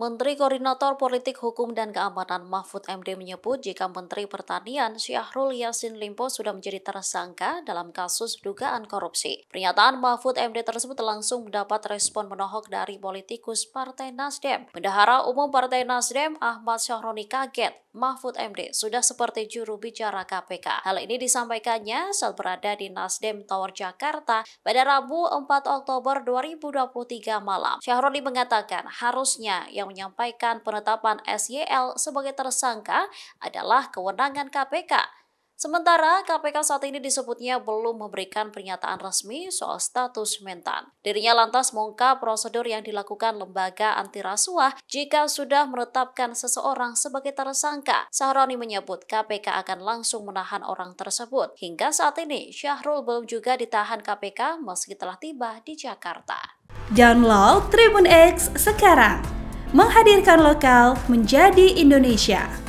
Menteri Koordinator Politik Hukum dan Keamanan Mahfud MD menyebut jika Menteri Pertanian Syahrul Yassin Limpo sudah menjadi tersangka dalam kasus dugaan korupsi. Pernyataan Mahfud MD tersebut langsung mendapat respon menohok dari politikus Partai Nasdem. Bendahara Umum Partai Nasdem Ahmad Syahroni kaget Mahfud MD sudah seperti juru bicara KPK. Hal ini disampaikannya saat berada di Nasdem Tower Jakarta pada Rabu 4 Oktober 2023 malam. Syahroni mengatakan harusnya yang menyampaikan penetapan SYL sebagai tersangka adalah kewenangan KPK. Sementara KPK saat ini disebutnya belum memberikan pernyataan resmi soal status mentan. Dirinya lantas mengungkap prosedur yang dilakukan lembaga anti rasuah jika sudah menetapkan seseorang sebagai tersangka. Syahroni menyebut KPK akan langsung menahan orang tersebut. Hingga saat ini Syahrul belum juga ditahan KPK meski telah tiba di Jakarta. Download Tribun X sekarang, menghadirkan lokal menjadi Indonesia.